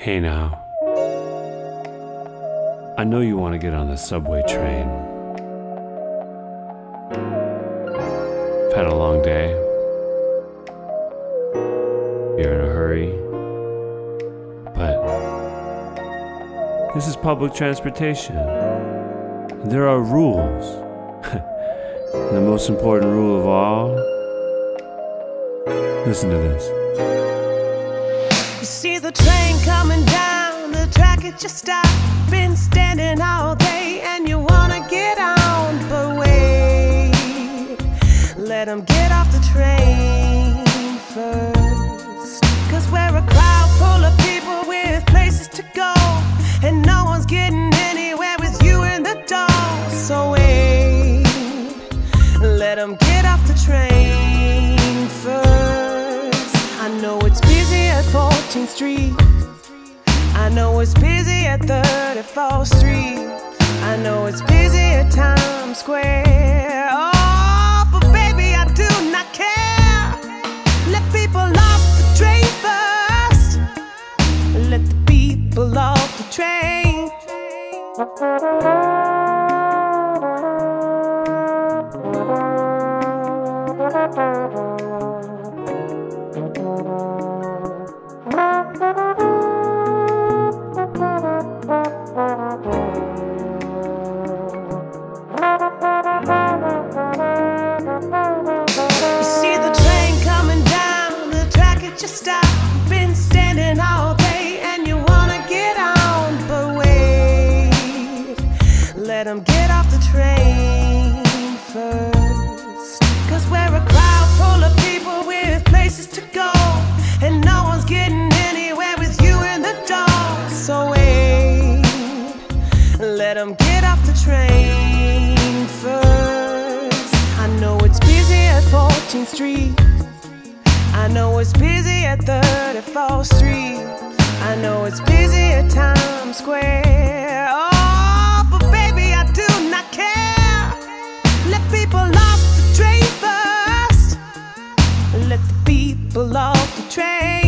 Hey now, I know you want to get on the subway train. I've had a long day. You're in a hurry. But this is public transportation. There are rules. And the most important rule of all, listen to this. You see the train coming down the track, it just stopped. Been standing all day and you wanna get on, but wait, let them get off the train first. Cause we're a crowd full of people with places to go, and no one's getting anywhere with you in the door. So wait, let them get off the train first. I know it's busy at 14th Street. I know it's busy at 34th Street. I know it's busy at Times Square. Oh, but baby, I do not care. Let people off the train first. Let the people off the train. Just stop. Been standing all day and you wanna get on, but wait, let them get off the train first. Cause we're a crowd full of people with places to go, and no one's getting anywhere with you in the door. So wait, let them get off the train first. I know it's busy at 14th Street. I know it's busy at 34th Street. I know it's busy at Times Square. Oh, but baby, I do not care. Let people off the train first. Let the people off the train.